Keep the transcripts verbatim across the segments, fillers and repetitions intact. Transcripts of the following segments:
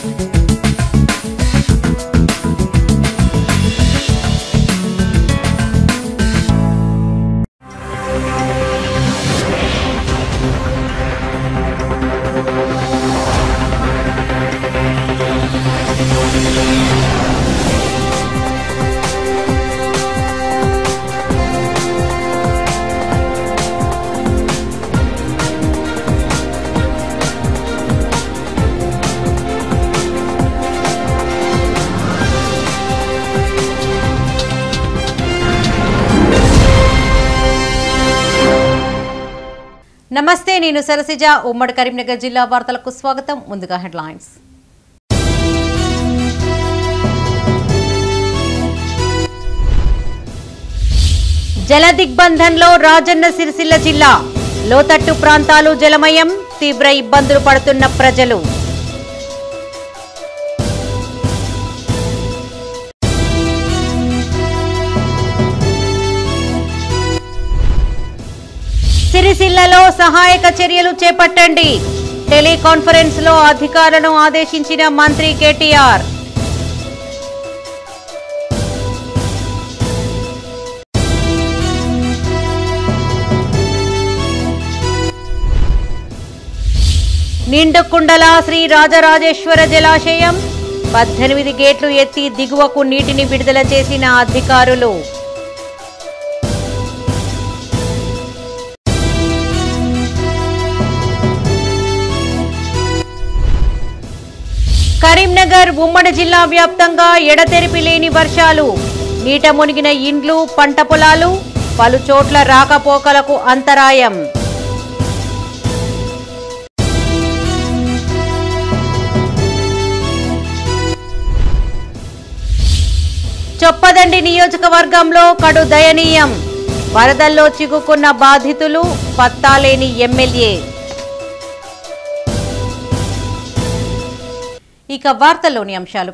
నమస్తే నేను సరసిజ ఉమ్మడి కరీంనగర్ జిల్లా వార్తలకు స్వాగతం ముందుగా హెడ్లైన్స్ జల దిగ్బంధంలో రాజన్న సిరిసిల్ల జిల్లా లోతట్టు ప్రాంతాలు జలమయం తీవ్ర ఇబ్బందులు పడుతున్న ప్రజలు సిరిసిల్లలో సహాయక చర్యలు చేపట్టండి టెలికాన్ఫరెన్స్ లో అధికారులను ఆదేశించిన మంత్రి కేటీఆర్ నిండుకుండల శ్రీ రాజరాజేశ్వర జలాశయం పద్దెనిమిది గేట్లు ఎత్తి దిగువకు నీటిని విడుదల చేసిన అధికారులు కరీంనగర్ ఉమ్మడి జిల్లా వ్యాప్తంగా ఎడతెరిపి లేని వర్షాలు నీట మునిగిన ఇండ్లు పంట పొలాలు పలు చోట్ల రాకపోకలకు అంతరాయం చొప్పదండి నియోజకవర్గంలో కడు దయనీయం వరదల్లో చిక్కుకున్న బాధితులు పత్తాలేని ఎమ్మెల్యే ఇక వార్తల్లోని అంశాలు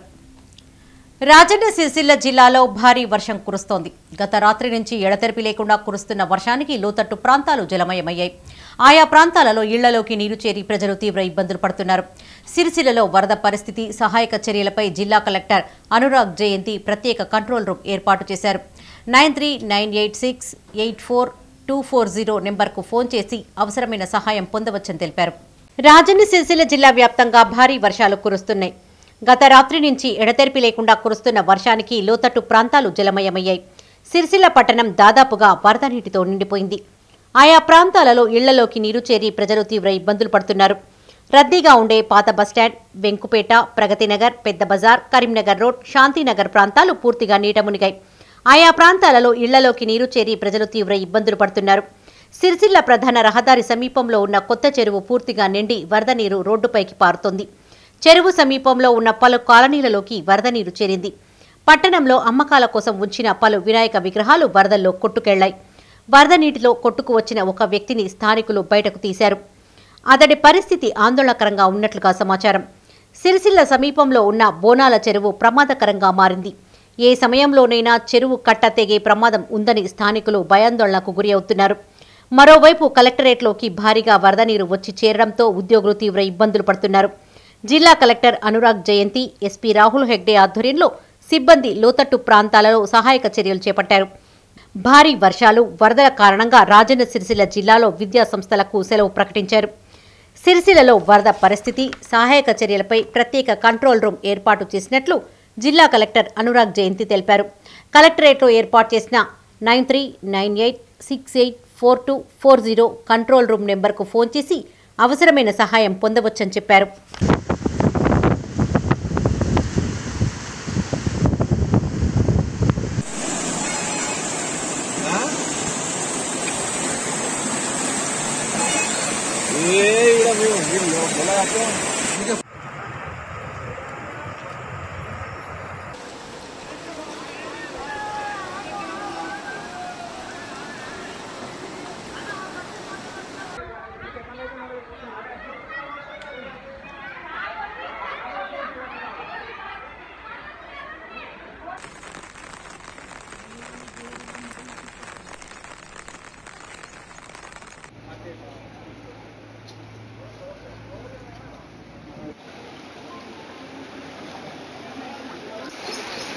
రాజన్న సిరిసిల్ల జిల్లాలో భారీ వర్షం కురుస్తోంది గత రాత్రి నుంచి ఎడతెరిపి లేకుండా కురుస్తున్న వర్షానికి లోతట్టు ప్రాంతాలు జలమయమయ్యాయి ఆయా ప్రాంతాలలో ఇళ్లలోకి నీరు చేరి ప్రజలు తీవ్ర ఇబ్బందులు పడుతున్నారు సిరిసిల్లలో వరద పరిస్థితి సహాయక చర్యలపై జిల్లా కలెక్టర్ అనురాగ్ జయంతి ప్రత్యేక కంట్రోల్ రూమ్ ఏర్పాటు చేశారు nine three nine eight six eight four two four zero నెంబర్కు ఫోన్ చేసి అవసరమైన సహాయం పొందవచ్చని తెలిపారు రాజన్న సిరిసిల్ల జిల్లా వ్యాప్తంగా భారీ వర్షాలు కురుస్తున్నాయి గత రాత్రి నుంచి ఎడతెరిపి లేకుండా కురుస్తున్న వర్షానికి లోతట్టు ప్రాంతాలు జలమయమయ్యాయి సిరిసిల్ల పట్టణం దాదాపుగా వరద నీటితో నిండిపోయింది ఆయా ప్రాంతాలలో ఇళ్లలోకి నీరు చేరి ప్రజలు తీవ్ర ఇబ్బందులు పడుతున్నారు రద్దీగా ఉండే పాత బస్టాండ్ వెంకుపేట ప్రగతినగర్ పెద్ద బజార్ కరీంనగర్ రోడ్ శాంతినగర్ ప్రాంతాలు పూర్తిగా నీట మునిగాయి ఆయా ప్రాంతాలలో ఇళ్లలోకి నీరు చేరి ప్రజలు తీవ్ర ఇబ్బందులు పడుతున్నారు సిరిసిల్ల ప్రధాన రహదారి సమీపంలో ఉన్న కొత్త చెరువు పూర్తిగా నిండి వరద నీరు రోడ్డుపైకి పారుతోంది చెరువు సమీపంలో ఉన్న పలు కాలనీలలోకి వరద నీరు చేరింది పట్టణంలో అమ్మకాల కోసం ఉంచిన పలు వినాయక విగ్రహాలు వరదల్లో కొట్టుకెళ్లాయి వరద నీటిలో కొట్టుకు వచ్చిన ఒక వ్యక్తిని స్థానికులు బయటకు తీశారు అతడి పరిస్థితి ఆందోళనకరంగా ఉన్నట్లుగా సమాచారం సిరిసిల్ల సమీపంలో ఉన్న బోనాల చెరువు ప్రమాదకరంగా మారింది ఏ సమయంలోనైనా చెరువు కట్ట తెగే ప్రమాదం ఉందని స్థానికులు భయాందోళనకు గురి అవుతున్నారు మరోవైపు కలెక్టరేట్లోకి భారీగా వరద నీరు వచ్చి చేరడంతో ఉద్యోగులు తీవ్ర ఇబ్బందులు పడుతున్నారు జిల్లా కలెక్టర్ అనురాగ్ జయంతి ఎస్పీ రాహుల్ హెగ్డే ఆధ్వర్యంలో సిబ్బంది లోతట్టు ప్రాంతాలలో సహాయక చర్యలు చేపట్టారు భారీ వర్షాలు వరదల కారణంగా రాజన్న సిరిసిల్ల జిల్లాలో విద్యా సంస్థలకు సెలవు ప్రకటించారు సిరిసిల్లలో వరద పరిస్థితి సహాయక చర్యలపై ప్రత్యేక కంట్రోల్ రూమ్ ఏర్పాటు చేసినట్లు జిల్లా కలెక్టర్ అనురాగ్ జయంతి తెలిపారు కలెక్టరేట్లో ఏర్పాటు చేసిన nine three nine eight six eight four two four zero control room నెంబర్కు ఫోన్ చేసి అవసరమైన సహాయం పొందవచ్చని చెప్పారు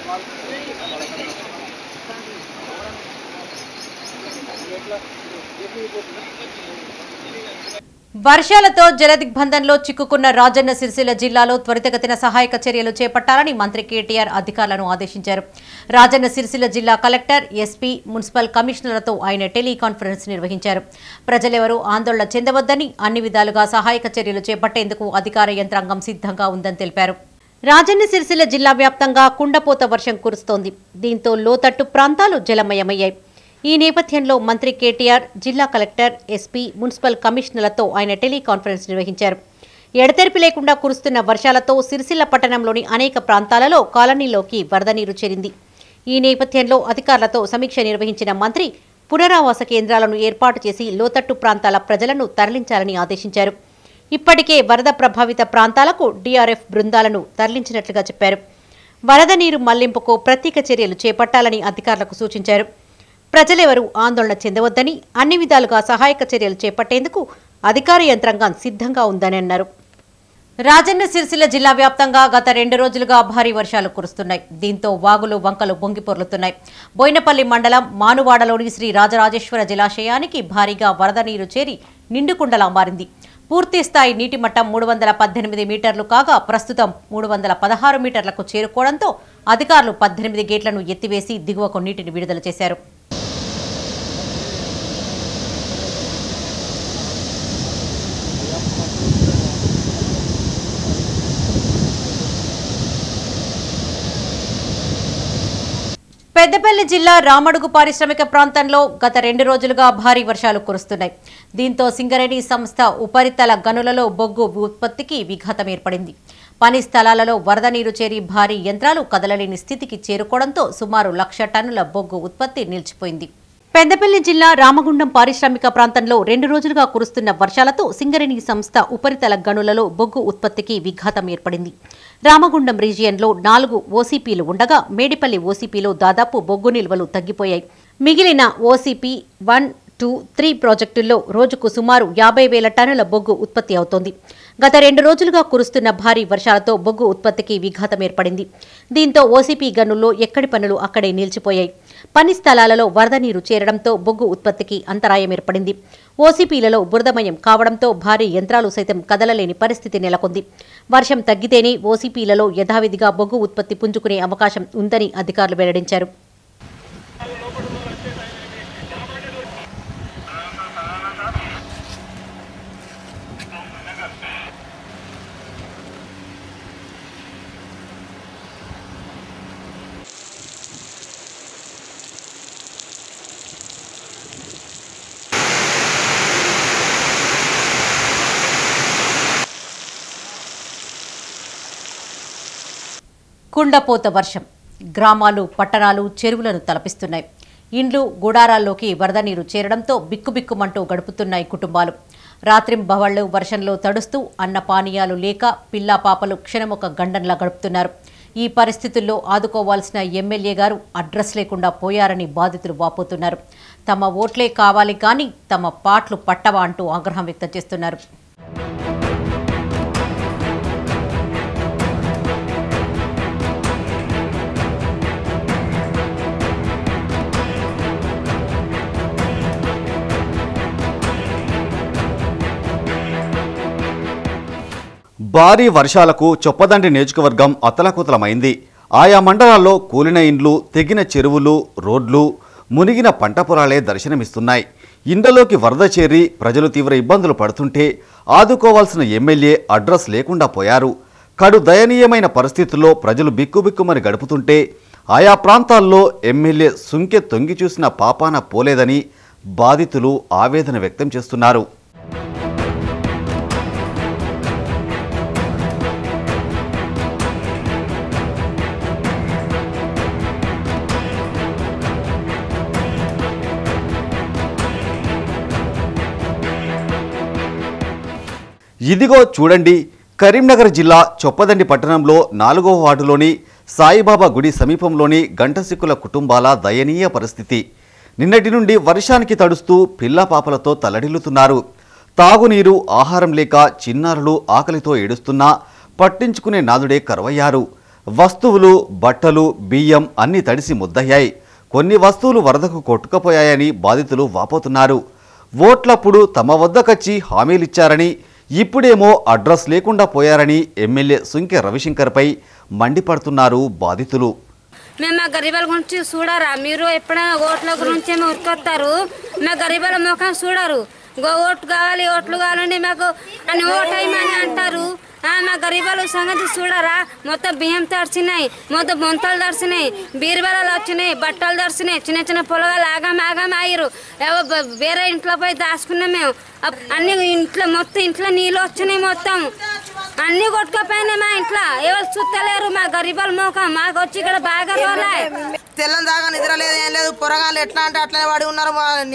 వర్షాలతో జలదిగ్బంధంలో చిక్కుకున్న రాజన్న సిరిసిల్ల జిల్లాలో త్వరితగతిన సహాయక చర్యలు చేపట్టాలని మంత్రి కేటీఆర్ అధికారులను ఆదేశించారు. రాజన్న సిరిసిల్ల జిల్లా కలెక్టర్, ఎస్పీ, మున్సిపల్ కమిషనర్లతో ఆయన టెలికాన్ఫరెన్స్ నిర్వహించారు. ప్రజలెవరూ ఆందోళన చెందవద్దని, అన్ని విధాలుగా సహాయక చర్యలు చేపట్టేందుకు అధికార యంత్రాంగం సిద్ధంగా ఉందని తెలిపారు. రాజన్న సిరిసిల్ల జిల్లా వ్యాప్తంగా కుండపోత వర్షం కురుస్తోంది. దీంతో లోతట్టు ప్రాంతాలు జలమయమయ్యాయి. ఈ నేపథ్యంలో మంత్రి కేటీఆర్ జిల్లా కలెక్టర్, ఎస్పీ, మున్సిపల్ కమిషనర్లతో ఆయన టెలికాన్ఫరెన్స్ నిర్వహించారు. ఎడతెరిపి లేకుండా కురుస్తున్న వర్షాలతో సిరిసిల్ల పట్టణంలోని అనేక ప్రాంతాలలో కాలనీలోకి వరద నీరు చేరింది. ఈ నేపథ్యంలో అధికారులతో సమీక్ష నిర్వహించిన మంత్రి పునరావాస కేంద్రాలను ఏర్పాటు చేసి లోతట్టు ప్రాంతాల ప్రజలను తరలించాలని ఆదేశించారు. ఇప్పటికే వరద ప్రభావిత ప్రాంతాలకు డీఆర్ఎఫ్ బృందాలను తరలించినట్లుగా చెప్పారు. వరద నీరు మళ్లింపుకు ప్రత్యేక చర్యలు చేపట్టాలని అధికారులకు సూచించారు. ప్రజలెవరూ ఆందోళన చెందవద్దని, అన్ని విధాలుగా సహాయక చర్యలు చేపట్టేందుకు అధికార యంత్రాంగం సిద్ధంగా ఉందని అన్నారు. రాజన్న సిరిసిల్ల జిల్లా వ్యాప్తంగా గత రెండు రోజులుగా భారీ వర్షాలు కురుస్తున్నాయి. దీంతో వాగులు, వంకలు పొంగిపొర్లుతున్నాయి. బోయినపల్లి మండలం మానువాడలోని శ్రీ రాజరాజేశ్వర జలాశయానికి భారీగా వరద నీరు చేరి నిండుకుండలా మారింది. పూర్తి స్థాయి నీటి మట్టం మూడు వందల పద్దెనిమిది మీటర్లు కాగా ప్రస్తుతం మూడు వందల పదహారు మీటర్లకు చేరుకోవడంతో అధికారులు పద్దెనిమిది గేట్లను ఎత్తివేసి దిగువకు నీటిని విడుదల చేశారు. పెద్దపల్లి జిల్లా రామడుగు పారిశ్రామిక ప్రాంతంలో గత రెండు రోజులుగా భారీ వర్షాలు కురుస్తున్నాయి. దీంతో సింగరేణి సంస్థ ఉపరితల గనులలో బొగ్గు ఉత్పత్తికి విఘాతం ఏర్పడింది. పని స్థలాలలో వరద నీరు చేరి భారీ యంత్రాలు కదలలేని స్థితికి చేరుకోవడంతో సుమారు లక్ష టన్నుల బొగ్గు ఉత్పత్తి నిలిచిపోయింది. పెద్దపల్లి జిల్లా రామగుండం పారిశ్రామిక ప్రాంతంలో రెండు రోజులుగా కురుస్తున్న వర్షాలతో సింగరేణి సంస్థ ఉపరితల గనులలో బొగ్గు ఉత్పత్తికి విఘాతం ఏర్పడింది. రామగుండం రీజియన్లో నాలుగు ఓసీపీలు ఉండగా మేడిపల్లి ఓసీపీలో దాదాపు బొగ్గు నిల్వలు తగ్గిపోయాయి. మిగిలిన ఓసీపీ వన్ టూ త్రీ ప్రాజెక్టుల్లో రోజుకు సుమారు యాభై వేల టన్నుల బొగ్గు ఉత్పత్తి అవుతోంది. గత రెండు రోజులుగా కురుస్తున్న భారీ వర్షాలతో బొగ్గు ఉత్పత్తికి విఘాతం ఏర్పడింది. దీంతో ఓసీపీ గనుల్లో ఎక్కడి పనులు అక్కడే నిలిచిపోయాయి. పని స్థలాలలో వరద నీరు చేరడంతో బొగ్గు ఉత్పత్తికి అంతరాయం ఏర్పడింది. ఓసీపీలలో బురదమయం కావడంతో భారీ యంత్రాలు సైతం కదలలేని పరిస్థితి నెలకొంది. వర్షం తగ్గితేనే ఓసీపీలలో యథావిధిగా బొగ్గు ఉత్పత్తి పుంజుకునే అవకాశం ఉందని అధికారులు వెల్లడించారు. కుండపోత వర్షం గ్రామాలు, పట్టణాలు, చెరువులను తలపిస్తున్నాయి. ఇండ్లు, గుడారాల్లోకి వరద నీరు చేరడంతో బిక్కుబిక్కుమంటూ గడుపుతున్నాయి కుటుంబాలు. రాత్రింబవళ్లు వర్షంలో తడుస్తూ అన్న పానీయాలు లేక పిల్లా పాపలు క్షణమొక గండంలా గడుపుతున్నారు. ఈ పరిస్థితుల్లో ఆదుకోవాల్సిన ఎమ్మెల్యే గారు అడ్రస్ లేకుండా పోయారని బాధితులు వాపోతున్నారు. తమ ఓట్లే కావాలి కానీ తమ పాటలు పట్టవా అంటూ ఆగ్రహం వ్యక్తం చేస్తున్నారు. భారీ వర్షాలకు చొప్పదండి నియోజకవర్గం అతలాకుతలమైంది. ఆయా మండలాల్లో కూలిన ఇండ్లు, తెగిన చెరువులు, రోడ్లు, మునిగిన పంట పొలాలే దర్శనమిస్తున్నాయి. ఇండ్లలోకి వరద చేరి ప్రజలు తీవ్ర ఇబ్బందులు పడుతుంటే ఆదుకోవాల్సిన ఎమ్మెల్యే అడ్రస్ లేకుండా పోయారు. కడు దయనీయమైన పరిస్థితుల్లో ప్రజలు బిక్కుబిక్కుమని గడుపుతుంటే ఆయా ప్రాంతాల్లో ఎమ్మెల్యే సుంకె తొంగి చూసిన పాపాన పోలేదని బాధితులు ఆవేదన వ్యక్తం చేస్తున్నారు. ఇదిగో చూడండి, కరీంనగర్ జిల్లా చొప్పదండి పట్టణంలో నాలుగో వార్డులోని సాయిబాబా గుడి సమీపంలోని గంటసిక్కుల కుటుంబాల దయనీయ పరిస్థితి. నిన్నటి నుండి వర్షానికి తడుస్తూ పిల్లాపాపలతో తల్లడిల్లుతున్నారు. తాగునీరు, ఆహారం లేక చిన్నారులు ఆకలితో ఏడుస్తున్నా పట్టించుకునే నాదుడే కరువయ్యారు. వస్తువులు, బట్టలు, బియ్యం అన్నీ తడిసి ముద్దయ్యాయి. కొన్ని వస్తువులు వరదకు కొట్టుకుపోయాయని బాధితులు వాపోతున్నారు. ఓట్లప్పుడు తమ వద్దకొచ్చి హామీలిచ్చారని, ఇప్పుడేమో అడ్రస్ లేకుండా పోయారని ఎమ్మెల్యే సుంకె రవిశంకర్పై మండిపడుతున్నారు బాధితులు. మేము మా గరీబాల గురించి చూడరా? మీరు ఎప్పుడైనా ఓట్ల గురించి ఏమో ఉరికొస్తారు, మా గరీబాల ముఖం చూడరు. ఓట్లు కావాలి, ఓట్లు కావాలండి మాకు అని ఓట్ అయ్యమని అంటారు. మా గరీబాల సంగతి చూడరా? మొత్తం బియ్యం తడిచినాయి, మొత్తం బొంతలు తడిచినాయి, బీరువాలు వచ్చినాయి, బట్టలు తడిచినాయి, చిన్న చిన్న పొలగాలు ఆగం ఆగం ఆగిరు. వేరే ఇంట్లో పోయి దాచుకున్నాం మేము. అన్ని ఇంట్లో మొత్తం ఇంట్లో నీళ్ళు వచ్చినాయి, మొత్తం అన్ని కొట్టుకపోయినాయి. మా ఇంట్లో ఎవరు చూస్తలేరు. మా గరీబాల మోకం మాకు వచ్చి ఇక్కడ బాగా రోలాయి. తెల్లని దాకా నిద్ర లేదు, ఏం లేదు. పొరగాలు ఎట్లా అంటే అట్లనే పడి ఉన్నారు.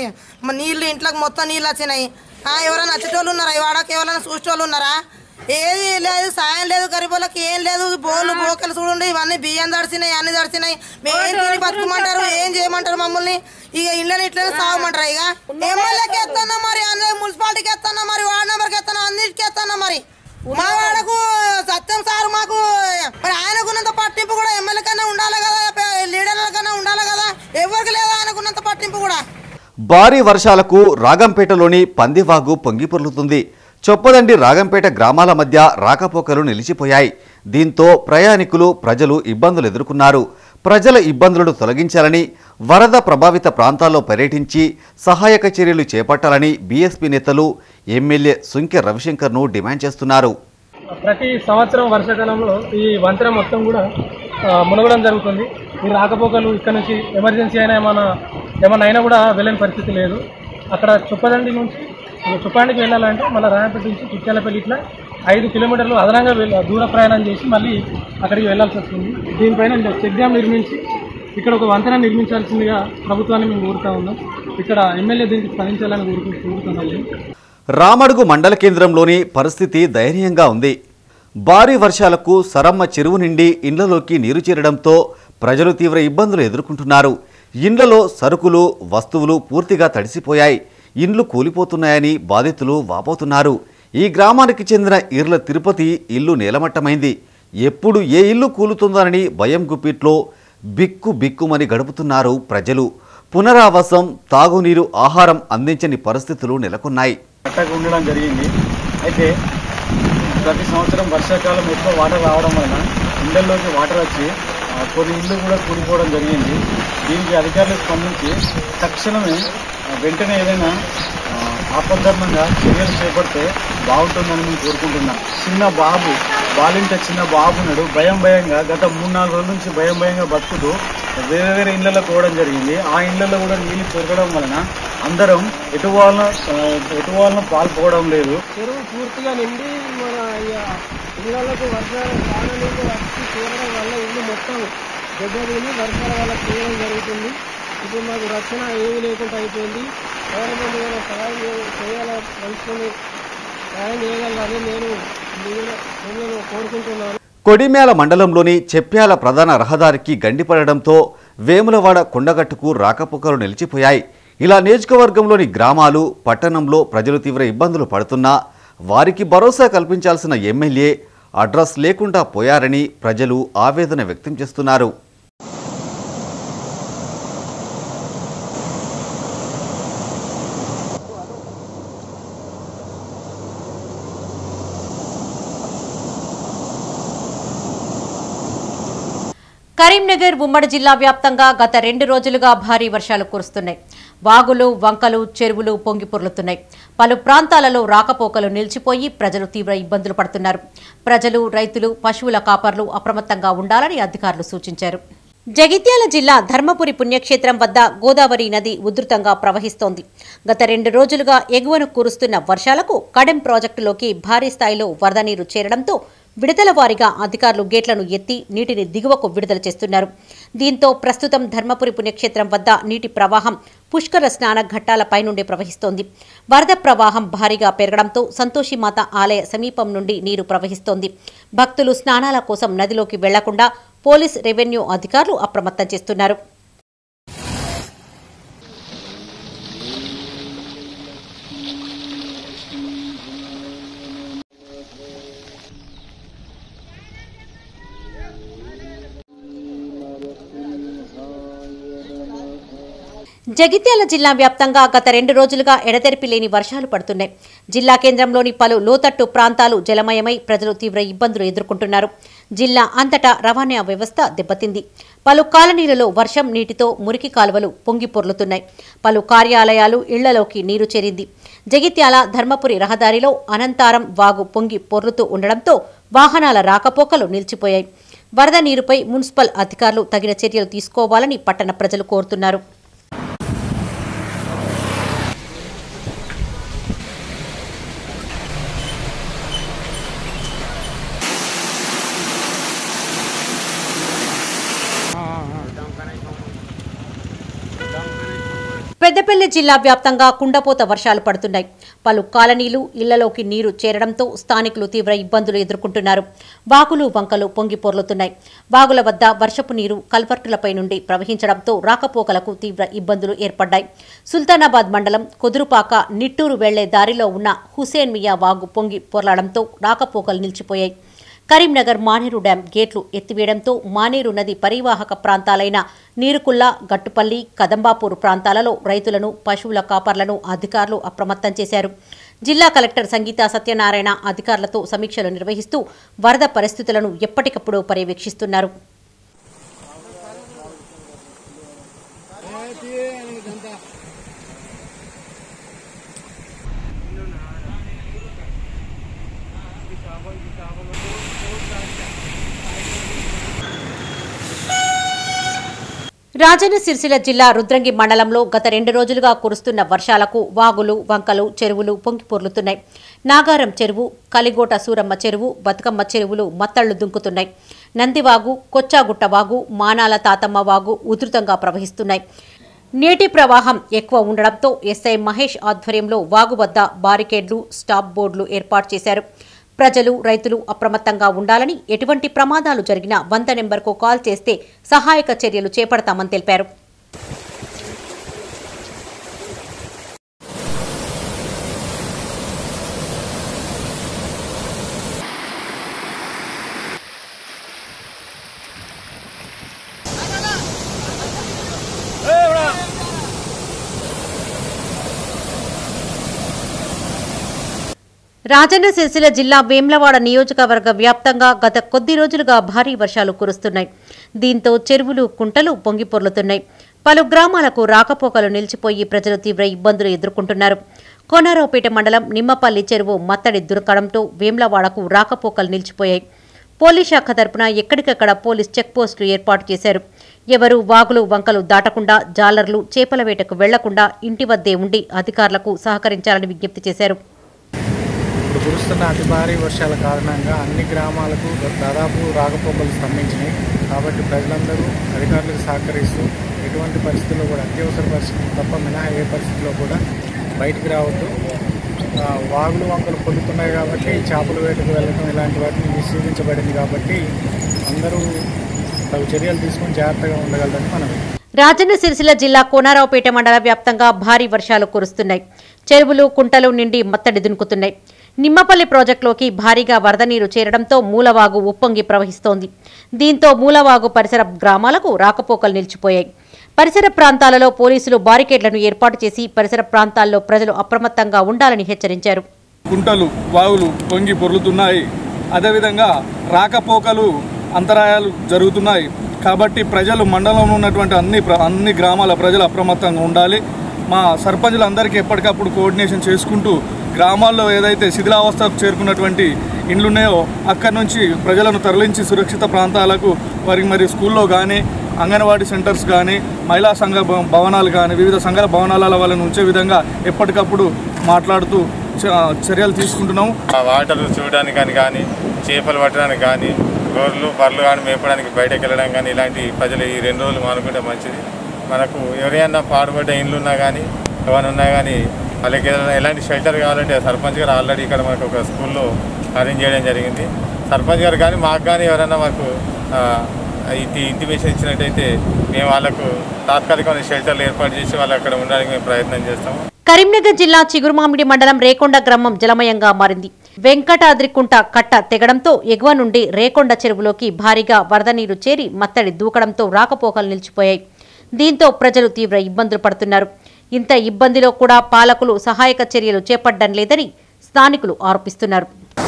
నీళ్ళు ఇంట్లోకి మొత్తం నీళ్ళు వచ్చినాయి. ఎవరైనా వచ్చేటోళ్ళు ఉన్నారా? ఈ వాడకి ఎవరైనా చూసేటోళ్ళు ఉన్నారా? ఏది లేదు, సాయం లేదు, గరీబులకి ఏం లేదు. బోళ్ళు బోకలు చూడండి, ఇవన్నీ బియ్యం తడిచినాయి, అన్ని తడిచినాయి. మేము ఏం తిని బతుకమంటారు, ఏం చేయమంటారు మమ్మల్ని? ఇక ఇళ్ళని ఇట్లనే సాగమంటారు. ఇక ఎమ్మెల్యేకి ఎత్తన్నా, మరి అందరూ మున్సిపాలిటీకి ఎత్తన్నా, మరి వార్డు నెంబర్కి ఎత్తన్నా, అన్నిటికి ఎత్తన్నా. మరి మా వాడకు సత్యం సారు మాకు మరి ఆయనకున్నంత పట్టింపు కూడా ఎమ్మెల్యే కన్నా ఉండాలి కదా, లీడర్ల కన్నా ఉండాలి కదా. ఎవరికి లేదా ఆయనకున్నంత పట్టింపు కూడా. భారీ వర్షాలకు రాగంపేటలోని పందివాగు పొంగిపొర్లుతుంది. చొప్పదండి రాగంపేట గ్రామాల మధ్య రాకపోకలు నిలిచిపోయాయి. దీంతో ప్రయాణికులు, ప్రజలు ఇబ్బందులు ఎదుర్కొన్నారు. ప్రజల ఇబ్బందులను తొలగించాలని, వరద ప్రభావిత ప్రాంతాల్లో పర్యటించి సహాయక చర్యలు చేపట్టాలని బీఎస్పీ నేతలు ఎమ్మెల్యే సుంకె రవిశంకర్ను డిమాండ్ చేస్తున్నారు. ప్రతి సంవత్సరం వర్షాకాలంలో ఈ వంతెన మొత్తం కూడా మునగడం జరుగుతుంది. ఈ రాకపోకలు ఇక్కడ నుంచి ఎమర్జెన్సీ అయినా ఏమైనా ఏమైనా అయినా కూడా వెళ్ళని పరిస్థితి లేదు. అక్కడ చొప్పదండి నుంచి చుప్పానికి వెళ్ళాలంటే మళ్ళీ రాయపేట నుంచి చిట్యాలపల్లి ఇట్లా ఐదు కిలోమీటర్లు అదనంగా దూర ప్రయాణం చేసి మళ్ళీ అక్కడికి వెళ్లాల్సి వస్తుంది. దీనిపైన చెక్ డ్యామ్ నిర్మించి ఇక్కడ ఒక వంతెన నిర్మించాల్సిందిగా ప్రభుత్వాన్ని మేము కోరుతా ఉన్నాం. ఇక్కడ ఎమ్మెల్యే దీనికి స్పందించాలని కోరుకుంటూ కోరుతున్నాం. రామడుగు మండల కేంద్రంలోని పరిస్థితి దయనీయంగా ఉంది. భారీ వర్షాలకు సరమ్మ చెరువు నిండి ఇండ్లలోకి నీరు చేరడంతో ప్రజలు తీవ్ర ఇబ్బందులు ఎదుర్కొంటున్నారు. ఇండ్లలో సరుకులు, వస్తువులు పూర్తిగా తడిసిపోయాయి. ఇండ్లు కూలిపోతున్నాయని బాధితులు వాపోతున్నారు. ఈ గ్రామానికి చెందిన ఈర్ల తిరుపతి ఇల్లు నేలమట్టమైంది. ఎప్పుడు ఏ ఇల్లు కూలుతుందోనని భయం గుప్పిట్లో బిక్కు బిక్కుమని గడుపుతున్నారు ప్రజలు. పునరావాసం, తాగునీరు, ఆహారం అందించని పరిస్థితులు నెలకొన్నాయి. ఉండడం జరిగింది. అయితే ప్రతి సంవత్సరం వర్షాకాలం ఎక్కువ వాటర్ రావడం వలన ఇండ్లలోకి వాటర్ వచ్చి కొన్ని ఇళ్ళు కూడా కూలిపోవడం జరిగింది. దీనికి అధికారులు స్పందించి తక్షణమే వెంటనే ఏదైనా ఆపద్ధర్మంగా చర్యలు చేపడితే బాగుంటుందని మేము కోరుకుంటున్నాం. చిన్న బాబు బాలింట చిన్న బాబున్నాడు. భయం భయంగా గత మూడు నాలుగు రోజుల నుంచి భయం భయంగా బతుకుతూ వేరే వేరే ఇళ్లలో పోవడం జరిగింది. ఆ ఇళ్లలో కూడా నీళ్లు పెరగడం వలన అందరం ఎటు వాళ్ళ ఎటు వాళ్ళను పాల్పోవడం లేదు. చెరువు పూర్తిగా నిండి మన ఇళ్లకు వర్షాలు చాలా నీళ్ళు వచ్చి చేరడం వల్ల ఇల్లు మొత్తం దెబ్బతిని వర్షాల వల్ల చేయడం జరుగుతుంది. ఇప్పుడు మాకు రక్షణ ఏమీ లేకుండా అయిపోయింది. గవర్నమెంట్ ఏమైనా సహాయం చేయాలని మనుషులు సహాయం చేయగలరని నేను నేను కోరుకుంటున్నాను. కొడిమ్యాల మండలంలోని చెప్యాల ప్రధాన రహదారికి గండిపడడంతో వేములవాడ కొండగట్టుకు రాకపోకలు నిలిచిపోయాయి. ఇలా నియోజకవర్గంలోని గ్రామాలు, పట్టణంలో ప్రజలు తీవ్ర ఇబ్బందులు పడుతున్నా వారికి భరోసా కల్పించాల్సిన ఎమ్మెల్యే అడ్రస్ లేకుండా పోయారని ప్రజలు ఆవేదన వ్యక్తం చేస్తున్నారు. కరీంనగర్ ఉమ్మడి జిల్లా వ్యాప్తంగా గత రెండు రోజులుగా భారీ వర్షాలు కురుస్తున్నాయి. వాగులు, వంకలు, చెరువులు పొంగి పొర్లుతున్నాయి. పలు ప్రాంతాలలో రాకపోకలు నిలిచిపోయి ప్రజలు తీవ్ర ఇబ్బందులు పడుతున్నారు. ప్రజలు, రైతులు, పశువుల కాపర్లు అప్రమత్తంగా ఉండాలని అధికారులు సూచించారు. జగిత్యాల జిల్లా ధర్మపురి పుణ్యక్షేత్రం వద్ద గోదావరి నది ఉధృతంగా ప్రవహిస్తోంది. గత రెండు రోజులుగా ఎగువను కురుస్తున్న వర్షాలకు కడెం ప్రాజెక్టులోకి భారీ స్థాయిలో వరద నీరు చేరడంతో విడతల వారీగా అధికారులు గేట్లను ఎత్తి నీటిని దిగువకు విడుదల చేస్తున్నారు. దీంతో ప్రస్తుతం ధర్మపురి పుణ్యక్షేత్రం వద్ద నీటి ప్రవాహం పుష్కర స్నాన ఘట్టాలపై నుండి ప్రవహిస్తోంది. వరద ప్రవాహం భారీగా పెరగడంతో సంతోషిమాత ఆలయ సమీపం నుండి నీరు ప్రవహిస్తోంది. భక్తులు స్నానాల కోసం నదిలోకి వెళ్లకుండా పోలీస్, రెవెన్యూ అధికారులు అప్రమత్తం చేస్తున్నారు. జగిత్యాల జిల్లా వ్యాప్తంగా గత రెండు రోజులుగా ఎడతెరిపి లేని వర్షాలు పడుతున్నాయి. జిల్లా కేంద్రంలోని పలు లోతట్టు ప్రాంతాలు జలమయమై ప్రజలు తీవ్ర ఇబ్బందులు ఎదుర్కొంటున్నారు. జిల్లా అంతటా రవాణా వ్యవస్థ దెబ్బతింది. పలు కాలనీలలో వర్షం నీటితో మురికి కాలువలు పొంగి పొర్లుతున్నాయి. పలు కార్యాలయాలు ఇళ్లలోకి నీరు చేరింది. జగిత్యాల ధర్మపురి రహదారిలో అనంతారం వాగు పొంగి పొర్లుతూ ఉండడంతో వాహనాల రాకపోకలు నిలిచిపోయాయి. వరద నీరుపై మున్సిపల్ అధికారులు తగిన చర్యలు తీసుకోవాలని పట్టణ ప్రజలు కోరుతున్నారు. పెద్దపల్లి జిల్లా వ్యాప్తంగా కుండపోత వర్షాలు పడుతున్నాయి. పలు కాలనీలు ఇళ్లలోకి నీరు చేరడంతో స్థానికులు తీవ్ర ఇబ్బందులు ఎదుర్కొంటున్నారు. వాగులు వంకలు పొంగి పొర్లుతున్నాయి. వాగుల వద్ద వర్షపు నీరు కల్వర్టులపై నుండి ప్రవహించడంతో రాకపోకలకు తీవ్ర ఇబ్బందులు ఏర్పడ్డాయి. సుల్తానాబాద్ మండలం కొదురుపాక నిట్టూరు వెళ్లే దారిలో ఉన్న హుసేన్ మియా వాగు పొంగి పొర్లడంతో రాకపోకలు నిలిచిపోయాయి. కరీంనగర్ మానేరు డ్యాం గేట్లు ఎత్తివేయడంతో మానేరు నది పరివాహక ప్రాంతాలైన నీరుకుల్ల, గట్టుపల్లి, కదంబాపూర్ ప్రాంతాలలో రైతులను, పశువుల కాపర్లను అధికారులు అప్రమత్తం చేశారు. జిల్లా కలెక్టర్ సంగీత సత్యనారాయణ అధికారులతో సమీక్షలు నిర్వహిస్తూ వరద పరిస్థితులను ఎప్పటికప్పుడు పర్యవేక్షిస్తున్నారు. రాజన్న సిరిసిల్ల జిల్లా రుద్రంగి మండలంలో గత రెండు రోజులుగా కురుస్తున్న వర్షాలకు వాగులు, వంకలు, చెరువులు పొంగి పొర్లుతున్నాయి. నాగారం చెరువు, కలిగోట సూరమ్మ చెరువు, బతుకమ్మ చెరువులు మత్తళ్లు దుంకుతున్నాయి. నందివాగు, కొచ్చాగుట్ట వాగు, మానాల తాతమ్మ వాగు ఉధృతంగా ప్రవహిస్తున్నాయి. నీటి ప్రవాహం ఎక్కువ ఉండడంతో ఎస్ఐ మహేష్ ఆధ్వర్యంలో వాగు వద్ద బారికేడ్లు, స్టాప్ బోర్డులు ఏర్పాటు చేశారు. ప్రజలు, రైతులు అప్రమత్తంగా ఉండాలని, ఎటువంటి ప్రమాదాలు జరిగినా వంద నెంబర్కు కాల్ చేస్తే సహాయక చర్యలు చేపడతామని తెలిపారు. రాజన్న సిరిసిల్ల జిల్లా వేమ్లవాడ నియోజకవర్గ వ్యాప్తంగా గత కొద్ది రోజులుగా భారీ వర్షాలు కురుస్తున్నాయి. దీంతో చెరువులు, కుంటలు పొంగి పొర్లుతున్నాయి. పలు గ్రామాలకు రాకపోకలు నిలిచిపోయి ప్రజలు తీవ్ర ఇబ్బందులు ఎదుర్కొంటున్నారు. కోనరావుపేట మండలం నిమ్మపల్లి చెరువు మత్తడి దురకడంతో వేమ్లవాడకు రాకపోకలు నిలిచిపోయాయి. పోలీస్ శాఖ తరపున ఎక్కడికక్కడ పోలీస్ చెక్పోస్టులు ఏర్పాటు చేశారు. ఎవరూ వాగులు, వంకలు దాటకుండా, జాలర్లు చేపల వేటకు వెళ్లకుండా ఇంటి వద్దే ఉండి అధికారులకు సహకరించాలని విజ్ఞప్తి చేశారు. ఇప్పుడు కురుస్తున్న అతి భారీ వర్షాల కారణంగా అన్ని గ్రామాలకు దాదాపు రాకపోకలు స్తంభించినాయి. కాబట్టి ప్రజలందరూ అధికారులకు సహకరిస్తూ ఎటువంటి పరిస్థితుల్లో కూడా అత్యవసర పరిస్థితులు తప్ప మినహా ఏ పరిస్థితుల్లో కూడా బయటికి రావద్దు. వాగులు, వంకలు పొందుతున్నాయి కాబట్టి చేపలు వేటకు వెళ్ళడం ఇలాంటి వాటిని నిషేధించబడింది. కాబట్టి అందరూ తగు చర్యలు తీసుకుని జాగ్రత్తగా ఉండగలరని మనం. రాజన్న సిరిసిల్ల జిల్లా కోనరావుపేట మండల వ్యాప్తంగా భారీ వర్షాలు కురుస్తున్నాయి. చెరువులు, కుంటలు నిండి మత్తడి దునుకుతున్నాయి. నిమ్మపల్లి ప్రాజెక్టులోకి భారీగా వరద నీరు చేరడంతో మూలవాగు ఉప్పొంగి ప్రవహిస్తోంది. దీంతో మూలవాగు పరిసర గ్రామాలకు రాకపోకలు నిలిచిపోయాయి. పరిసర ప్రాంతాలలో పోలీసులు బారికేడ్లను ఏర్పాటు చేసి పరిసర ప్రాంతాల్లో ప్రజలు అప్రమత్తంగా ఉండాలని హెచ్చరించారు. కుంటలు, వాగులు పొంగి పొర్లుతున్నాయి. అదేవిధంగా రాకపోకలు అంతరాయాలు జరుగుతున్నాయి. కాబట్టి ప్రజలు మండలంలో ఉన్నటువంటి అన్ని అన్ని గ్రామాల ప్రజలు అప్రమత్తంగా ఉండాలి. మా సర్పంచులందరికీ ఎప్పటికప్పుడు కోఆర్డినేషన్ చేసుకుంటూ గ్రామాల్లో ఏదైతే శిథిలావస్థకు చేరుకున్నటువంటి ఇండ్లున్నాయో అక్కడి నుంచి ప్రజలను తరలించి సురక్షిత ప్రాంతాలకు వారికి మరి స్కూల్లో కానీ, అంగన్వాడీ సెంటర్స్ కానీ, మహిళా సంఘ భవనాలు కానీ వివిధ సంఘాల భవనాల వాళ్ళని ఉంచే విధంగా ఎప్పటికప్పుడు మాట్లాడుతూ చర్యలు తీసుకుంటున్నాము. వాటర్ చూడడానికి కానీ, చేపలు పట్టడానికి కానీ, గొర్రెలు బర్రెలు కానీ మేపడానికి బయటకు వెళ్ళడం కానీ ఇలాంటి ప్రజలు ఈ రెండు రోజులు మానుకుంటే మంచిది. మనకు ఎవరైనా పాడుపడ్డ ఇండ్లు ఉన్నా కానీ ఏమైనా ఉన్నా కానీ వాళ్ళకి ఏదైనా ఎలాంటి షెల్టర్ కావాలంటే సర్పంచ్ గారు ఆల్రెడీ ఇక్కడ మనకు ఒక స్కూల్లో అరేంజ్ చేయడం జరిగింది. సర్పంచ్ గారు కానీ మాకు కానీ ఎవరైనా మాకు ఇంటి ఇంటిమేషన్ ఇచ్చినట్టయితే మేము వాళ్ళకు తాత్కాలికమైన షెల్టర్లు ఏర్పాటు చేసి వాళ్ళు అక్కడ ఉండడానికి మేము ప్రయత్నం చేస్తాము. కరీంనగర్ జిల్లా చిగురుమామిడి మండలం రేకొండ గ్రామం జలమయంగా మారింది. వెంకటాద్రికుంట కట్ట తెగడంతో ఎగువ నుండి రేకొండ చెరువులోకి భారీగా వరద నీరు చేరి మత్తడి దూకడంతో రాకపోకలు నిలిచిపోయాయి. దీంతో ప్రజలు తీవ్ర ఇబ్బందులు పడుతున్నారు. ఇంత ఇబ్బందిలో కూడా పాలకులు సహాయక చర్యలు చేపట్టడం లేదని స్థానికులు ఆరోపిస్తున్నారు.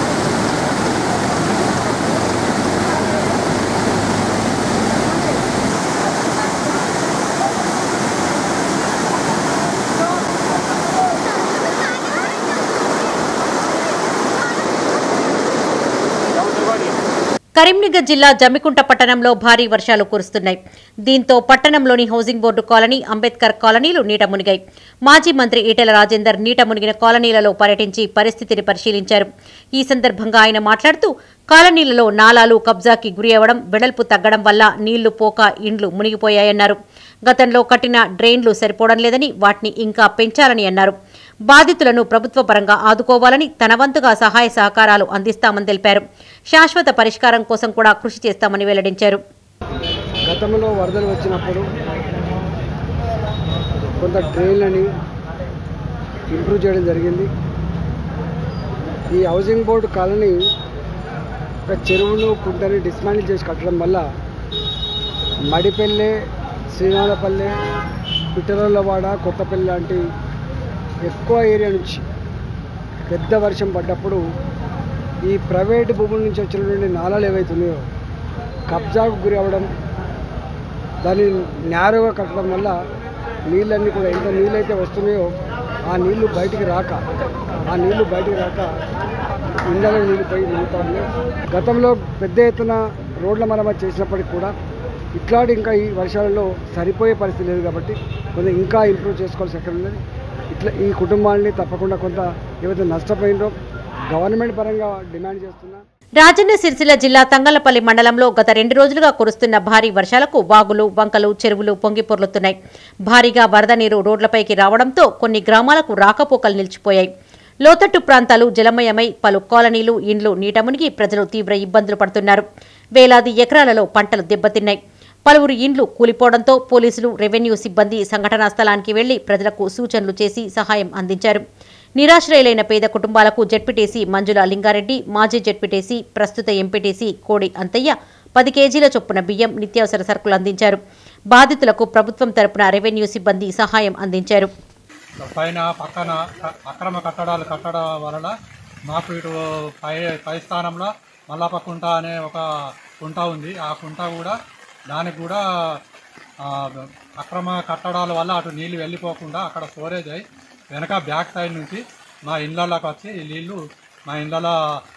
కరీంనగర్ జిల్లా జమ్మికుంట పట్టణంలో భారీ వర్షాలు కురుస్తున్నాయి. దీంతో పట్టణంలోని హౌసింగ్ బోర్డు కాలనీ, అంబేద్కర్ కాలనీలు నీట మునిగాయి. మాజీ మంత్రి ఈటెల రాజేందర్ నీట మునిగిన కాలనీలలో పర్యటించి పరిస్థితిని పరిశీలించారు. ఈ సందర్భంగా ఆయన మాట్లాడుతూ కాలనీలలో నాలాలు కబ్జాకి గురి అవ్వడం, వెడల్పు తగ్గడం వల్ల నీళ్లు పోక ఇండ్లు మునిగిపోయాయన్నారు. గతంలో కట్టిన డ్రైన్లు సరిపోవడం లేదని వాటిని ఇంకా పెంచాలని అన్నారు. బాధితులను ప్రభుత్వ పరంగా ఆదుకోవాలని, తన వంతుగా సహాయ సహకారాలు అందిస్తామని తెలిపారు. శాశ్వత పరిష్కారం కోసం కూడా కృషి చేస్తామని వెల్లడించారు. గతంలో వరదలు వచ్చినప్పుడు కొంత డ్రైన్లని ఇంప్రూవ్ చేయడం జరిగింది. ఈ హౌసింగ్ బోర్డు కాలనీ ఒక చెరువును కుంటని డిస్మాండిల్ చేసి కట్టడం వల్ల మడిపల్లె, శ్రీనాథపల్లె, పిట్టరోళ్ళవాడ, కొత్తపల్లి లాంటి ఎక్కువ ఏరియా నుంచి పెద్ద వర్షం పడ్డప్పుడు ఈ ప్రైవేటు భూముల నుంచి వచ్చినటువంటి నాలాలు ఏవైతున్నాయో కబ్జాకు గురి అవ్వడం, దాన్ని నేరుగా కట్టడం వల్ల నీళ్ళన్నీ కూడా ఎంత నీళ్ళైతే వస్తున్నాయో ఆ నీళ్లు బయటికి రాక ఆ నీళ్లు బయటికి రాక ఇళ్ళలో నీళ్ళు పోయి నిలుతా ఉన్నాయి. గతంలో పెద్ద ఎత్తున రోడ్ల మరమ్మతు చేసినప్పటికి కూడా ఇట్లాంటి ఇంకా ఈ వర్షాలలో సరిపోయే పరిస్థితి లేదు కాబట్టి కొంత ఇంకా ఇంప్రూవ్ చేసుకోవాల్సి ఎక్కడ ఉన్నది. ఇట్లా ఈ కుటుంబాన్ని తప్పకుండా కొంత ఏవైతే నష్టపోయిందో గవర్నమెంట్ పరంగా డిమాండ్ చేస్తున్నా. రాజన్న సిరిసిల్ల జిల్లా తంగళ్లపల్లి మండలంలో గత రెండు రోజులుగా కురుస్తున్న భారీ వర్షాలకు వాగులు, వంకలు, చెరువులు పొంగి పొర్లుతున్నాయి. భారీగా వరద నీరు రోడ్లపైకి రావడంతో కొన్ని గ్రామాలకు రాకపోకలు నిలిచిపోయాయి. లోతట్టు ప్రాంతాలు జలమయమై పలు కాలనీలు, ఇండ్లు నీట మునిగి ప్రజలు తీవ్ర ఇబ్బందులు పడుతున్నారు. వేలాది ఎకరాలలో పంటలు దెబ్బతిన్నాయి. పలువురు ఇండ్లు కూలిపోవడంతో పోలీసులు, రెవెన్యూ సిబ్బంది సంఘటనా స్థలానికి వెళ్లి ప్రజలకు సూచనలు చేసి సహాయం అందించారు. నిరాశ్రయులైన పేద కుటుంబాలకు జెడ్పీటీసీ మంజుల లింగారెడ్డి, మాజీ జెడ్పీటీసీ, ప్రస్తుత ఎంపీటీసీ కోడి అంతయ్య పది కేజీల చొప్పున బియ్యం, నిత్యావసర సరుకులు అందించారు. బాధితులకు ప్రభుత్వం తరపున రెవెన్యూ సిబ్బంది సహాయం అందించారు. పైన పక్కన అక్రమ కట్టడాలు కట్టడం వలన మాకు ఇటు పై పై స్థానంలో మల్లాప కుంట అనే ఒక కుంట ఉంది. ఆ కుంట కూడా దానికి కూడా అక్రమ కట్టడాల వల్ల అటు నీళ్ళు వెళ్ళిపోకుండా అక్కడ స్టోరేజ్ అయ్యి వెనక బ్యాక్ సైడ్ నుంచి మా ఇళ్ళలోకి వచ్చి నీళ్ళు మా ఇళ్ళలో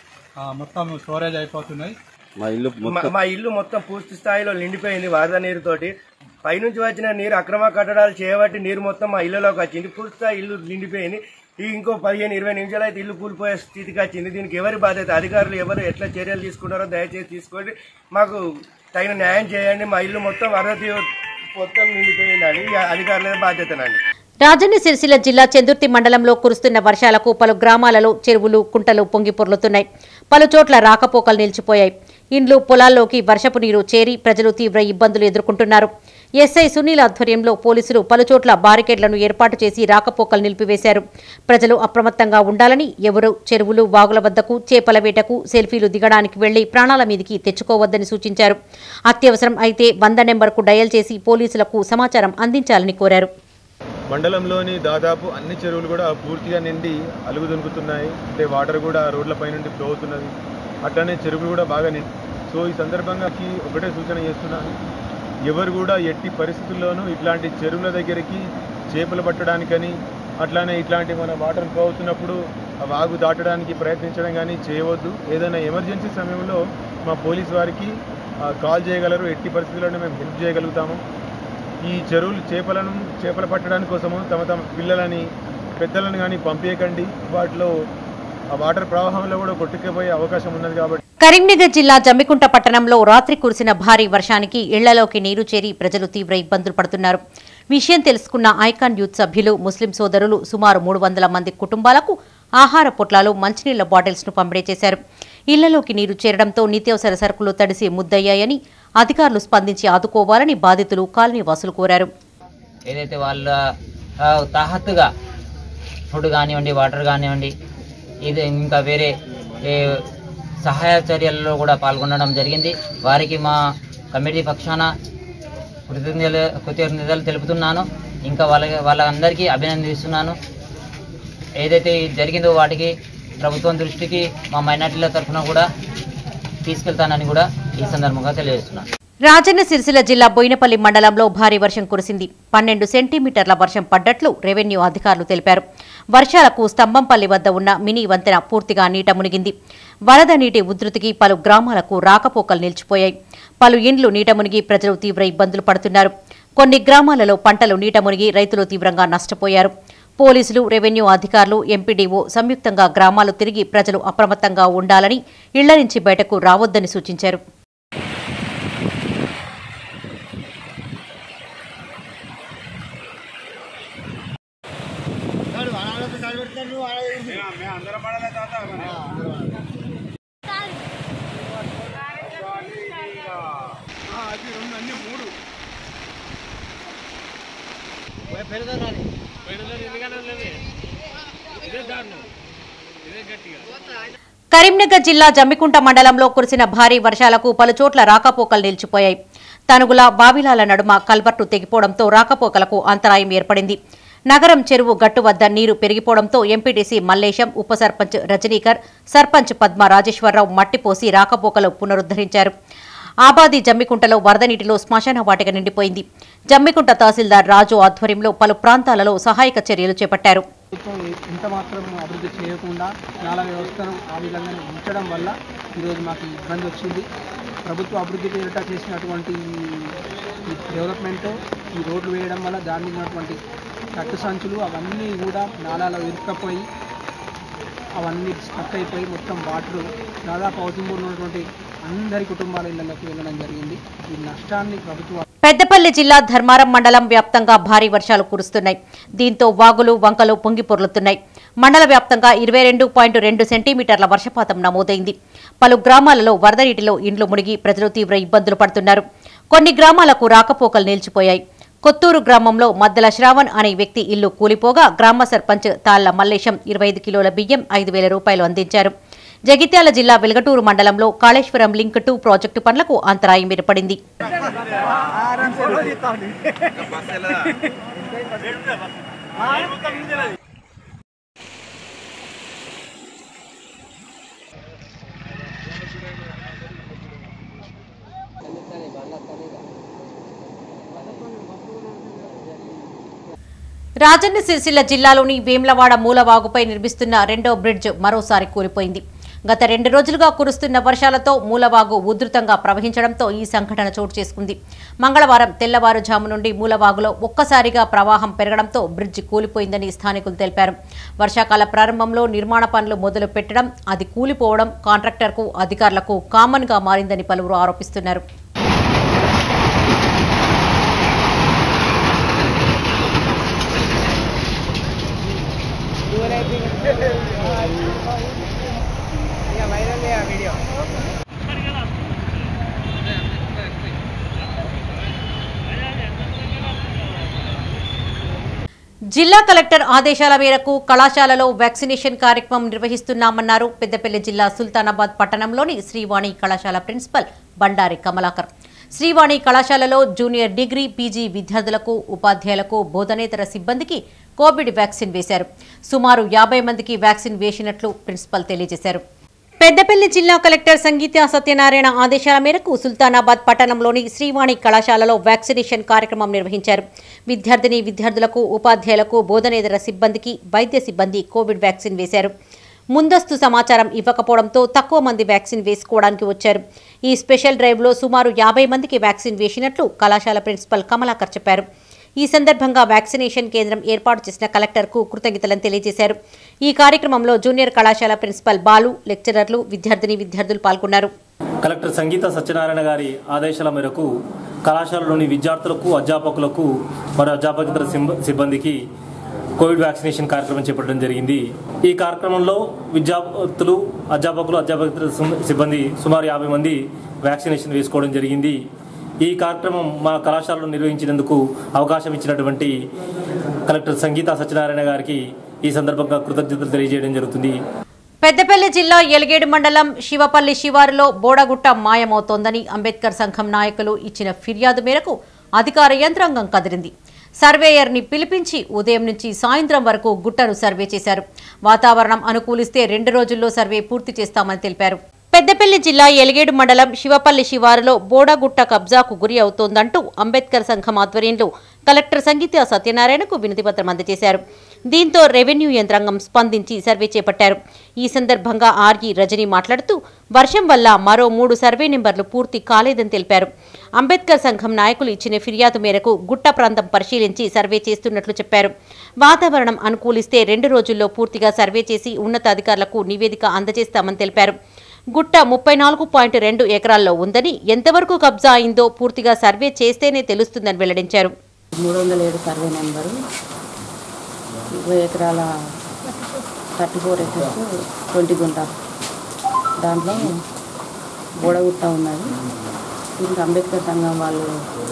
మొత్తం స్టోరేజ్ అయిపోతున్నాయి. మా ఇల్లు మా ఇల్లు మొత్తం పూర్తి స్థాయిలో నిండిపోయింది వరద నీరుతోటి. పైనుంచి వచ్చిన నీరు అక్రమ కట్టడాలు చేయబట్టి నీరు మొత్తం మా ఇళ్లలోకి వచ్చింది. పూర్తి స్థాయి ఇల్లు నిండిపోయింది. ఈ ఇంకో పదిహేను ఇరవై నిమిషాలు అయితే ఇల్లు కూలిపోయే స్థితికి వచ్చింది. దీనికి ఎవరి బాధ్యత? అధికారులు ఎవరు ఎట్లా చర్యలు తీసుకుంటారో దయచేసి తీసుకోండి, మాకు తగిన న్యాయం చేయండి. మా ఇల్లు మొత్తం వరద మొత్తం నిండిపోయిందని అధికారుల బాధ్యతనండి. రాజన్న సిరిసిల్ల జిల్లా చెందుర్తి మండలంలో కురుస్తున్న వర్షాలకు పలు గ్రామాలలో చెరువులు, కుంటలు పొంగి పొర్లుతున్నాయి. పలు చోట్ల రాకపోకలు నిలిచిపోయాయి. ఇండ్లు, పొలాల్లోకి వర్షపు నీరు చేరి ప్రజలు తీవ్ర ఇబ్బందులు ఎదుర్కొంటున్నారు. ఎస్ఐ సునీల్ ఆధ్వర్యంలో పోలీసులు పలుచోట్ల బారికేడ్లను ఏర్పాటు చేసి రాకపోకలు నిలిపివేశారు. ప్రజలు అప్రమత్తంగా ఉండాలని, ఎవరు చెరువులు, వాగుల వద్దకు చేపల వేటకు, సెల్ఫీలు దిగడానికి వెళ్లి ప్రాణాల మీదికి తెచ్చుకోవద్దని సూచించారు. అత్యవసరం అయితే వంద నెంబర్కు డయల్ చేసి పోలీసులకు సమాచారం అందించాలని కోరారు. మండలంలోని దాదాపు అన్ని చెరువులు కూడా పూర్తిగా నిండి అలుగు దొనుకుతున్నాయి. అంటే వాటర్ కూడా రోడ్లపై నుండి ఫ్లో అవుతున్నది. అట్లానే చెరువులు కూడా బాగా నిండి. సో ఈ సందర్భంగా ఒకటే సూచన చేస్తున్నాను, ఎవరు కూడా ఎట్టి పరిస్థితుల్లోనూ ఇట్లాంటి చెరువుల దగ్గరికి చేపలు పట్టడానికని, అట్లానే ఇట్లాంటి మన వాటర్ ఫ్లో అవుతున్నప్పుడు ఆ వాగు దాటడానికి ప్రయత్నించడం కానీ చేయవద్దు. ఏదైనా ఎమర్జెన్సీ సమయంలో మా పోలీస్ వారికి కాల్ చేయగలరు. ఎట్టి పరిస్థితుల్లోనే మేము హెల్ప్ చేయగలుగుతాము. ఈ చెరువులు చేపలను చేపలు పట్టడానికి కోసము తమ తమ పిల్లలని, పెద్దలను కానీ పంపించకండి. వాటిలో ఆ వాటర్ ప్రవాహంలో కూడా కొట్టుకుపోయే అవకాశం ఉన్నది. కాబట్టి కరీంనగర్ జిల్లా జమ్మికుంట పట్టణంలో రాత్రి కురిసిన భారీ వర్షానికి ఇళ్లలోకి నీరు చేరి ప్రజలు తీవ్ర ఇబ్బందులు పడుతున్నారు. విషయం తెలుసుకున్న ఐకాన్ యూత్ సభ్యులు, ముస్లిం సోదరులు సుమారు మూడు వందల మంది కుటుంబాలకు ఆహార పొట్లాలు, మంచినీళ్ల బాటిల్స్ ను పంపిణీ చేశారు. ఇళ్లలోకి నీరు చేరడంతో నిత్యావసర సరుకులు తడిసి ముద్దయ్యాయని, అధికారులు స్పందించి ఆదుకోవాలని బాధితులు, కాలనీ వాసులు కోరారు. ఏదైతే వాళ్ళ తాహత్తుగా ఫుడ్ కానివ్వండి, వాటర్ కానివ్వండి, ఇది ఇంకా వేరే సహాయ చర్యల్లో కూడా పాల్గొనడం జరిగింది. వారికి మా కమిటీ పక్షాన కృతజ్ఞతలు కృతజ్ఞతలు తెలుపుతున్నాను. ఇంకా వాళ్ళ వాళ్ళందరికీ అభినందిస్తున్నాను. ఏదైతే జరిగిందో వాటికి ప్రభుత్వం దృష్టికి మా మైనార్టీల తరఫున కూడా తీసుకెళ్తానని కూడా ఈ సందర్భంగా తెలియజేస్తున్నాను. రాజన్న సిరిసిల్ల జిల్లా బోయినపల్లి మండలంలో భారీ వర్షం కురిసింది. పన్నెండు సెంటీమీటర్ల వర్షం పడ్డట్లు రెవెన్యూ అధికారులు తెలిపారు. వర్షాలకు స్తంభంపల్లి వద్ద ఉన్న మినీ వంతెన పూర్తిగా నీట మునిగింది. వరద నీటి ఉధృతికి పలు గ్రామాలకు రాకపోకలు నిలిచిపోయాయి. పలు ఇండ్లు నీట మునిగి ప్రజలు తీవ్ర ఇబ్బందులు పడుతున్నారు. కొన్ని గ్రామాలలో పంటలు నీట మునిగి రైతులు తీవ్రంగా నష్టపోయారు. పోలీసులు, రెవెన్యూ అధికారులు, ఎంపీడీఓ సంయుక్తంగా గ్రామాలు తిరిగి ప్రజలు అప్రమత్తంగా ఉండాలని, ఇళ్ల నుంచి బయటకు రావొద్దని సూచించారు. కరీంనగర్ జిల్లా జమ్మికుంట మండలంలో కురిసిన భారీ వర్షాలకు పలుచోట్ల రాకపోకలు నిలిచిపోయాయి. తనుగుల, బావిలాల నడుమ కల్వర్టు తెగిపోవడంతో రాకపోకలకు అంతరాయం ఏర్పడింది. నగరం చెరువు గట్టు వద్ద నీరు పెరిగిపోవడంతో ఎంపీటీసీ మల్లేశం, ఉప సర్పంచ్ రజనీకర్, సర్పంచ్ పద్మ రాజేశ్వరరావు మట్టిపోసి రాకపోకలు పునరుద్దరించారు. ఆబాది జమ్మికుంటలో వరద నీటిలో శ్మశాన వాటిక నిండిపోయింది. జమ్మికుంట తహసీల్దార్ రాజు ఆధ్వర్యంలో పలు ప్రాంతాలలో సహాయక చర్యలు చేపట్టారు. ఇంత మాత్రం అభివృద్ధి చేయకుండా నాలా వ్యవస్థను ఆ విధంగా ఉంచడం వల్ల ఈరోజు మాకు ఇబ్బంది వచ్చింది. ప్రభుత్వ అభివృద్ధి పేరిట చేసినటువంటి ఈ డెవలప్మెంట్, ఈ రోడ్లు వేయడం వల్ల దాని ఉన్నటువంటి కట్టు సంచులు అవన్నీ కూడా నాలాలో ఇరుక్కపోయి అవన్నీ స్టక్ అయిపోయి మొత్తం వాటర్ దాదాపు హౌసింగ్ బోర్డులో ఉన్నటువంటి అందరి కుటుంబాల ఇళ్లలోకి వెళ్ళడం జరిగింది. ఈ నష్టాన్ని ప్రభుత్వం పెద్దపల్లి జిల్లా ధర్మారం మండలం వ్యాప్తంగా భారీ వర్షాలు కురుస్తున్నాయి. దీంతో వాగులు, వంకలు పొంగి పొర్లుతున్నాయి. మండల వ్యాప్తంగా ఇరవై రెండు పాయింట్ రెండు సెంటీమీటర్ల వర్షపాతం నమోదైంది. పలు గ్రామాలలో వరద నీటిలో ఇండ్లు మునిగి ప్రజలు తీవ్ర ఇబ్బందులు పడుతున్నారు. కొన్ని గ్రామాలకు రాకపోకలు నిలిచిపోయాయి. కొత్తూరు గ్రామంలో మద్దెల శ్రావణ్ అనే వ్యక్తి ఇల్లు కూలిపోగా గ్రామ సర్పంచ్ తాళ్ల మల్లేశం ఇరవై ఐదు కిలోల బియ్యం ఐదు వేల రూపాయలు అందించారు. జగిత్యాల జిల్లా వెలగటూరు మండలంలో కాళేశ్వరం లింక్ టూ ప్రాజెక్టు పనులకు అంతరాయం ఏర్పడింది. రాజన్న సిరిసిల్ల జిల్లాలోని వేమ్లవాడ మూలవాగుపై నిర్మిస్తున్న రెండో బ్రిడ్జ్ మరోసారి కూలిపోయింది. గత రెండు రోజులుగా కురుస్తున్న వర్షాలతో మూలవాగు ఉధృతంగా ప్రవహించడంతో ఈ సంఘటన చోటు చేసుకుంది. మంగళవారం తెల్లవారుజాము నుండి మూలవాగులో ఒక్కసారిగా ప్రవాహం పెరగడంతో బ్రిడ్జి కూలిపోయిందని స్థానికులు తెలిపారు. వర్షాకాల ప్రారంభంలో నిర్మాణ పనులు మొదలు పెట్టడం, అది కూలిపోవడం కాంట్రాక్టర్కు, అధికారులకు కామన్ గా మారిందని పలువురు ఆరోపిస్తున్నారు. జిల్లా కలెక్టర్ ఆదేశాల మేరకు కళాశాలలో వ్యాక్సినేషన్ కార్యక్రమం నిర్వహిస్తున్నామన్నారు పెద్దపల్లి జిల్లా సుల్తానాబాద్ పట్టణంలోని శ్రీవాణి కళాశాల ప్రిన్సిపల్ బండారి కమలాకర్. శ్రీవాణి కళాశాలలో జూనియర్ డిగ్రీ, పీజీ విద్యార్థులకు, ఉపాధ్యాయులకు, బోధనేతర సిబ్బందికి కోవిడ్ వ్యాక్సిన్ వేశారు. సుమారు యాభై మందికి వ్యాక్సిన్ వేసినట్లు ప్రిన్సిపల్ తెలియజేశారు. పెద్దపల్లి జిల్లా కలెక్టర్ సంగీత సత్యనారాయణ ఆదేశాల మేరకు సుల్తానాబాద్ పట్టణంలోని శ్రీవాణి కళాశాలలో వ్యాక్సినేషన్ కార్యక్రమం నిర్వహించారు. విద్యార్థిని విద్యార్థులకు, ఉపాధ్యాయులకు, బోధనేతర సిబ్బందికి, వైద్య సిబ్బంది కోవిడ్ వ్యాక్సిన్ వేశారు. ముందస్తు సమాచారం ఇవ్వకపోవడంతో తక్కువ మంది వ్యాక్సిన్ వేసుకోవడానికి వచ్చారు. ఈ స్పెషల్ డ్రైవ్లో సుమారు యాభై మందికి వ్యాక్సిన్ వేసినట్లు కళాశాల ప్రిన్సిపల్ కమలాకర్ చెప్పారు. ఈ సందర్భంగా వ్యాక్సినేషన్ కేంద్రం ఏర్పాటు చేసిన కలెక్టర్కు కృతజ్ఞతలను తెలియజేశారు. ఈ కార్యక్రమంలో జూనియర్ కళాశాల ప్రిన్సిపల్ బాలు, లెక్చరర్లు, విద్యార్థిని విద్యార్థులు పాల్గొన్నారు. కలెక్టర్ సంగీత సత్యనారాయణ గారి ఆదేశాల మేరకు కళాశాలలోని విద్యార్థులకు, అధ్యాపకులకు మరియు అధ్యాపకేతర సిబ్బందికి కోవిడ్ వ్యాక్సినేషన్ కార్యక్రమం చేపట్టడం జరిగింది. ఈ కార్యక్రమంలో విద్యార్థులు, అధ్యాపకులు, అధ్యాపకేతర సిబ్బంది సుమారు యాభై మంది వ్యాక్సినేషన్ వేసుకోవడం జరిగింది. ఈ కార్యక్రమం మా కళాశాలలో నిర్వహించినందుకు అవకాశం ఇచ్చినటువంటి కలెక్టర్ సంగీత సత్యనారాయణ గారికి ఈ సందర్భంగా కృతజ్ఞతలు తెలియజేయడం జరుగుతుంది. పెద్దపల్లి జిల్లా ఎలిగేడు మండలం శివపల్లి శివారులో బోడగుట్ట మాయమవుతోందని అంబేద్కర్ సంఘం నాయకులు ఇచ్చిన ఫిర్యాదు మేరకు అధికార యంత్రాంగం కదిలింది. సర్వేయర్ని పిలిపించి ఉదయం నుంచి సాయంత్రం వరకు గుట్టను సర్వే చేశారు. వాతావరణం అనుకూలిస్తే రెండు రోజుల్లో సర్వే పూర్తి చేస్తామని తెలిపారు. పెద్దపల్లి జిల్లా ఎలిగేడు మండలం శివపల్లి శివారులో బోడగుట్ట కబ్జాకు గురి అవుతోందంటూ అంబేద్కర్ సంఘం ఆధ్వర్యంలో కలెక్టర్ సంగీత సత్యనారాయణకు వినతిపత్రం అందజేశారు. దీంతో రెవెన్యూ యంత్రాంగం స్పందించి సర్వే చేపట్టారు. ఈ సందర్భంగా ఆర్ఈ రజని మాట్లాడుతూ వర్షం వల్ల మరో మూడు సర్వే నెంబర్లు పూర్తి కాలేదని తెలిపారు. అంబేద్కర్ సంఘం నాయకులు ఇచ్చిన ఫిర్యాదు మేరకు గుట్ట ప్రాంతం పరిశీలించి సర్వే చేస్తున్నట్లు చెప్పారు. వాతావరణం అనుకూలిస్తే రెండు రోజుల్లో పూర్తిగా సర్వే చేసి ఉన్నతాధికారులకు నివేదిక అందజేస్తామని తెలిపారు. గుట్ట ముప్పై నాలుగు పాయింట్ రెండు ఎకరాల్లో ఉందని, ఎంతవరకు కబ్జా అయిందో పూర్తిగా సర్వే చేస్తేనే తెలుస్తుందని వెల్లడించారు. మూడు వందల ఏడు సర్వే నెంబరు ఇరవై ఎకరాల థర్టీ ఫోర్ ఎకర్స్ ట్వంటీ గుంట దాంట్లో బోడగుట్ట ఉన్నది. దీనికి అంబేద్కర్ సంఘం వాళ్ళు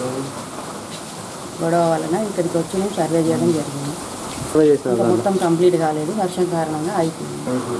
గొడవ వలన ఇక్కడికి వచ్చి మేము సర్వే చేయడం జరిగింది. ఇంకా మొత్తం కంప్లీట్ కాలేదు, వర్షం కారణంగా అయిపోయింది.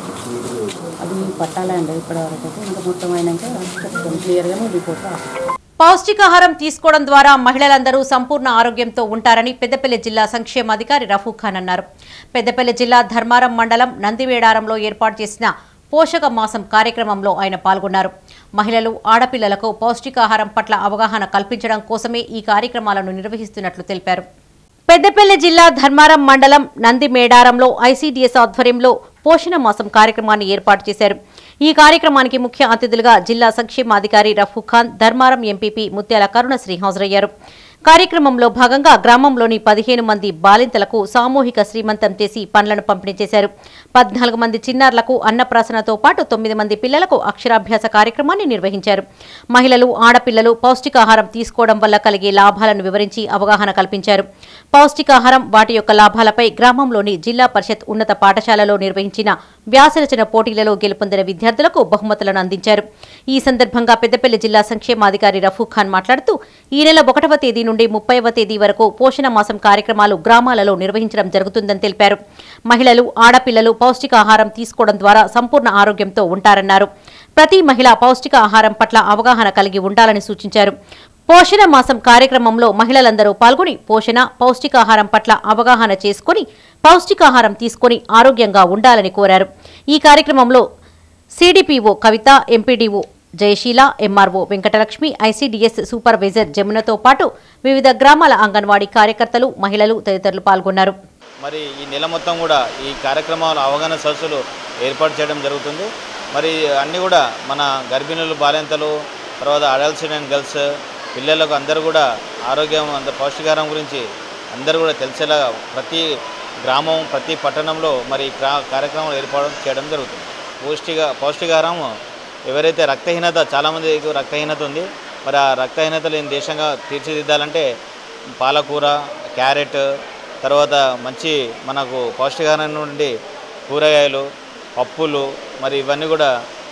అది పట్టాలండి ఇప్పటి వరకు అయితే, ఇంకా మొత్తం అయినాక చెప్తాం క్లియర్గానే రిపోర్ట్ రాస్తాం. పౌష్టికాహారం తీసుకోవడం ద్వారా మహిళలందరూ సంపూర్ణ ఆరోగ్యంతో ఉంటారని పెద్దపల్లి జిల్లా సంక్షేమాధికారి రఫూక్ ఖాన్ అన్నారు. పెద్దపల్లి జిల్లా ధర్మారం మండలం నందివేడారంలో ఏర్పాటు చేసిన పోషక మాసం కార్యక్రమంలో ఆయన పాల్గొన్నారు. మహిళలు, ఆడపిల్లలకు పౌష్టికాహారం పట్ల అవగాహన కల్పించడం కోసమే ఈ కార్యక్రమాలను నిర్వహిస్తున్నట్లు తెలిపారు. పెద్దపల్లి జిల్లా ధర్మారం మండలం నందిమేడారంలో ఐసీడీఎస్ ఆధ్వర్యంలో పోషణ మాసం కార్యక్రమాన్ని ఏర్పాటు చేశారు. ఈ కార్యక్రమానికి ముఖ్య అతిథులుగా జిల్లా సంక్షేమాధికారి రఫూక్ ఖాన్, ధర్మారం ఎంపీపీ ముత్యాల కరుణశ్రీ హాజరయ్యారు. కార్యక్రమంలో భాగంగా గ్రామంలోని పదిహేను మంది బాలింతలకు సామూహిక శ్రీమంతం చేసి పండ్లను పంపిణీ చేశారు. పద్నాలుగు మంది చిన్నారులకు అన్నప్రాసనతో పాటు తొమ్మిది మంది పిల్లలకు అక్షరాభ్యాస కార్యక్రమాన్ని నిర్వహించారు. మహిళలు, ఆడపిల్లలు పౌష్టికాహారం తీసుకోవడం వల్ల కలిగే లాభాలను వివరించి అవగాహన కల్పించారు. పౌష్టికాహారం, వాటి యొక్క లాభాలపై గ్రామంలోని జిల్లా పరిషత్ ఉన్నత పాఠశాలలో నిర్వహించిన వ్యాసరచన పోటీలలో గెలుపొందిన విద్యార్థులకు బహుమతులను అందించారు. ఈ సందర్భంగా పెద్దపల్లి జిల్లా సంక్షేమాధికారి రఫూక్ ఖాన్ మాట్లాడుతూ ఈ నెల ఒకటవ తేదీ నుండి ముప్పైవ తేదీ వరకు పోషణ మాసం కార్యక్రమాలు గ్రామాలలో నిర్వహించడం జరుగుతుందని తెలిపారు. మహిళలు, ఆడపిల్లలు పౌష్టికాహారం తీసుకోవడం ద్వారా సంపూర్ణ ఆరోగ్యంతో ఉంటారన్నారు. ప్రతి మహిళ పౌష్టిక ఆహారం పట్ల అవగాహన కలిగి ఉండాలని సూచించారు. పోషణ మాసం కార్యక్రమంలో మహిళలందరూ పాల్గొని పోషణ, పౌష్టికాహారం పట్ల అవగాహన చేసుకుని పౌష్టికాహారం తీసుకుని ఆరోగ్యంగా ఉండాలని కోరారు. ఈ కార్యక్రమంలో CDPO Kavitha, MPDO Jayasheela, MRO Venkatalakshmi, ICDS supervisor జమునతో పాటు వివిధ గ్రామాల అంగన్వాడీ కార్యకర్తలు, మహిళలు తదితరులు పాల్గొన్నారు. మరి ఈ నెల మొత్తం కూడా ఈ కార్యక్రమాలు అవగాహన సదస్సులు ఏర్పాటు చేయడం జరుగుతుంది. మరి అన్నీ కూడా మన గర్భిణులు, బాలింతలు, తర్వాత అడల్ట్స్ అండ్ గర్ల్స్ పిల్లలకు అందరూ కూడా ఆరోగ్యం, అంత పౌష్టికాహారం గురించి అందరూ కూడా తెలిసేలా ప్రతి గ్రామం, ప్రతి పట్టణంలో మరి కార్యక్రమాలు ఏర్పాటు చేయడం జరుగుతుంది. పౌష్టిక పౌష్టికాహారం ఎవరైతే రక్తహీనత, చాలామందికి రక్తహీనత ఉంది, మరి ఆ రక్తహీనత లేని దేశంగా తీర్చిదిద్దాలంటే పాలకూర, క్యారెట్, తర్వాత మంచి మనకు పౌష్టికాహారం నుండి కూరగాయలు, పప్పులు మరి ఇవన్నీ కూడా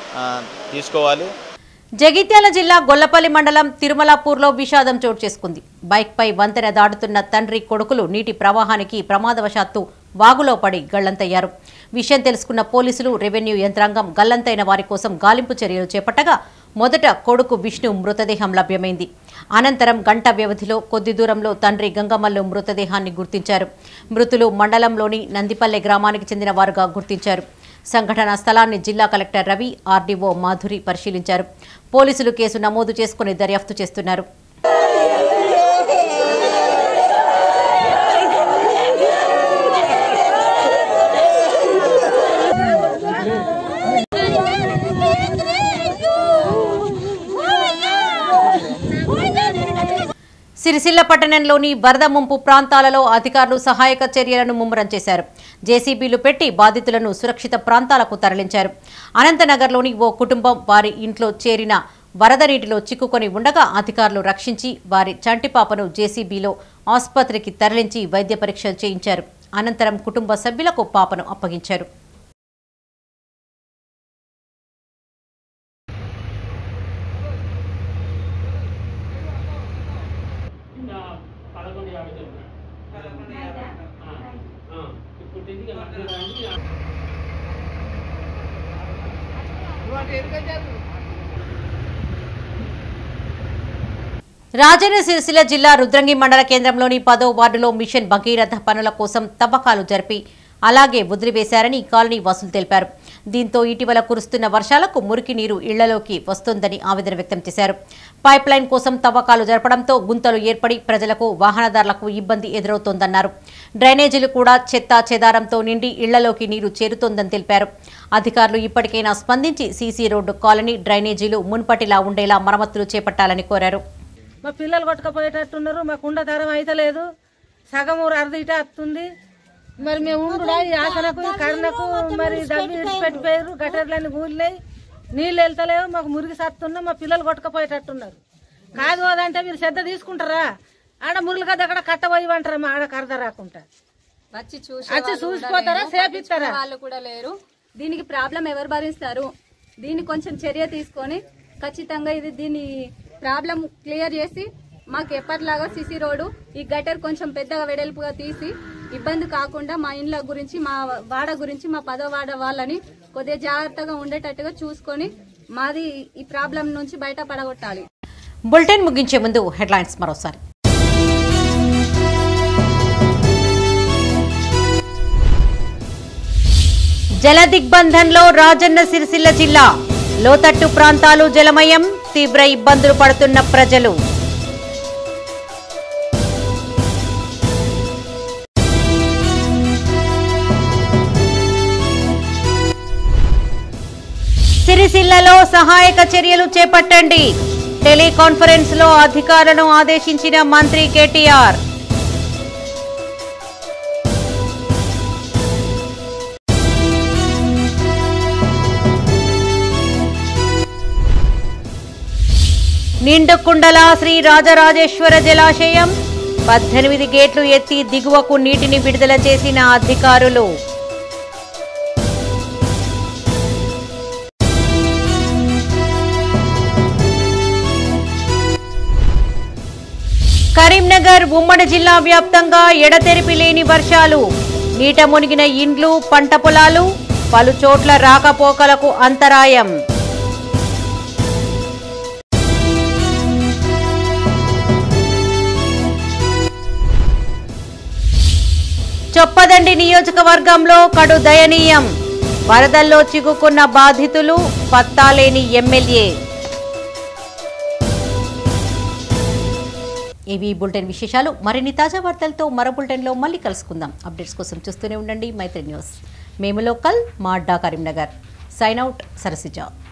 తీసుకోవాలి. జగిత్యాల జిల్లా గొల్లపల్లి మండలం తిరుమలాపూర్లో విషాదం చోటు చేసుకుంది. బైక్పై వంతెన దాటుతున్న తండ్రి, కొడుకులు నీటి ప్రవాహానికి ప్రమాదవశాత్తు వాగులో పడి గల్లంతయ్యారు. విషయం తెలుసుకున్న పోలీసులు, రెవెన్యూ యంత్రాంగం గల్లంతైన వారి కోసం గాలింపు చర్యలు చేపట్టగా మొదట కొడుకు విష్ణు మృతదేహం లభ్యమైంది. అనంతరం గంట వ్యవధిలో కొద్ది దూరంలో తండ్రి గంగమల్లు మృతదేహాన్ని గుర్తించారు. మృతులు మండలంలోని నందిపల్లె గ్రామానికి చెందిన వారుగా గుర్తించారు. సంఘటనా స్థలాన్ని జిల్లా కలెక్టర్ రవి, ఆర్డీఓ మాధురి పరిశీలించారు. పోలీసులు కేసు నమోదు చేసుకుని దర్యాప్తు చేస్తున్నారు. సిరిసిల్ల పట్టణంలోని వరద ముంపు ప్రాంతాలలో అధికారులు సహాయక చర్యలను ముమ్మరం చేశారు. జేసీబీలు పెట్టి బాధితులను సురక్షిత ప్రాంతాలకు తరలించారు. అనంతనగర్లోని ఓ కుటుంబం వారి ఇంట్లో చేరిన వరద నీటిలో చిక్కుకొని ఉండగా అధికారులు రక్షించి వారి చంటిపాపను జేసీబీలో ఆసుపత్రికి తరలించి వైద్య పరీక్షలు చేయించారు. అనంతరం కుటుంబ సభ్యులకు పాపను అప్పగించారు. రాజన్న సిరిసిల్ల జిల్లా రుద్రంగి మండల కేంద్రంలోని పదో వార్డులో మిషన్ భగీరథ పనుల కోసం తవ్వకాలు జరిపి అలాగే వదిలివేశారని కాలనీ వాసులు తెలిపారు. దీంతో ఇటీవల కురుస్తున్న వర్షాలకు మురికి నీరు ఇళ్లలోకి వస్తోందని ఆవేదన వ్యక్తం చేశారు. పైప్ లైన్ కోసం తవ్వకాలు జరపడంతో గుంతలు ఏర్పడి ప్రజలకు వాహనదారులకు ఇబ్బంది ఎదురవుతోందన్నారు. డ్రైనేజీలు కూడా చెత్త చెదారంతో నిండి ఇళ్లలోకి నీరు చేరుతోందని తెలిపారు. అధికారులు ఇప్పటికైనా స్పందించి సీసీ రోడ్డు, కాలనీ, డ్రైనేజీలు మున్పటిలా ఉండేలా మరమ్మతులు చేపట్టాలని కోరారు. మా పిల్లలు కొట్టుకపోయేటట్టున్నారు, మాకు ఉండ తరం అయితే లేదు, సగం ఊరు అర్ధ ఇట వస్తుంది. మరి మేము ఉండుడా ఈ ఆసనకు ఈ కర్ణకు మరి దవ్వి ఇడిచిపెట్టిపోయారు, గటర్లన్నీ కూలినాయి, నీళ్ళు వెళ్తలేవు, మాకు మురిగి సత్తున్నాం, మా పిల్లలు కొట్టుకపోయేటట్టున్నారు. కాదు అదంటే మీరు శ్రద్ధ తీసుకుంటారా? ఆడ మురుగు కదా అక్కడ కట్టబోయి అంటారా? మా ఆడ కరద రాకుండా వచ్చి చూసి వచ్చి చూసిపోతారా? సేపిస్తారా? వాళ్ళు కూడా లేరు. దీనికి ప్రాబ్లం ఎవరు భరిస్తారు? దీన్ని కొంచెం చర్య తీసుకొని ఖచ్చితంగా ఇది దీని ప్రాబ్లం క్లియర్ చేసి మాకు ఎప్పటిలాగా సిసి రోడ్డు ఈ గటర్ కొంచెం పెద్దగా వెడల్పుగా తీసి ఇబ్బంది కాకుండా మా ఇండ్ల గురించి, మా వాడ గురించి, మా పదో వాడ వాళ్ళని కొద్దిగా జాగ్రత్తగా ఉండేటట్టుగా చూసుకొని మాది ఈ ప్రాబ్లం నుంచి బయట పడగొట్టాలి. బులెటిన్ ముగించే ముందు హెడ్లైన్స్ మరోసారి. జల దిగ్బంధంలో రాజన్న సిరిసిల్ల జిల్లా, లోతట్టు ప్రాంతాలు జలమయం, తీవ్ర ఇబ్బందులు పడుతున్న ప్రజలు. సిరిసిల్లలో సహాయక చర్యలు చేపట్టండి, టెలికాన్ఫరెన్స్ లో అధికారులను ఆదేశించిన మంత్రి కేటీఆర్. నిండుకుండల శ్రీ రాజరాజేశ్వర జలాశయం, పద్దెనిమిది గేట్లు ఎత్తి దిగువకు నీటిని విడుదల చేసిన అధికారులు. కరీంనగర్ ఉమ్మడి జిల్లా వ్యాప్తంగా ఎడతెరిపి లేని వర్షాలు, నీట మునిగిన ఇండ్లు, పంట పొలాలు, పలు చోట్ల రాకపోకలకు అంతరాయం. చొప్పదండి నియోజకవర్గంలో కడు దయనీయం, వరదల్లో చిక్కుకున్న బాధితులు, పత్తాలేని ఎమ్మెల్యే. ఇవి బులెటిన్ విశేషాలు. మరిన్ని తాజా వార్తలతో మరో బులెటిన్లో మళ్ళీ కలుసుకుందాం. అప్డేట్స్ కోసం చూస్తూనే ఉండండి మైత్రి న్యూస్. మేము లోకల్, మా అడ్డా కరీంనగర్. Sign out, Sarasija.